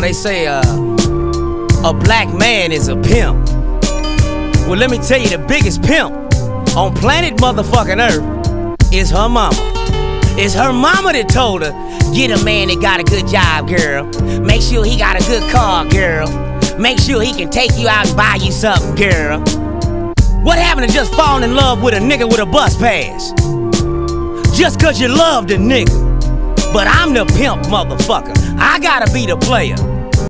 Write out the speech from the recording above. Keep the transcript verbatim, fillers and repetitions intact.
they say uh, a black man is a pimp. Well, let me tell you, the biggest pimp on planet motherfucking Earth is her mama. It's her mama that told her, get a man that got a good job, girl. Make sure he got a good car, girl. Make sure he can take you out and buy you something, girl. What happened to just falling in love with a nigga with a bus pass? Just cause you love the nigga. But I'm the pimp, motherfucker. I gotta be the player.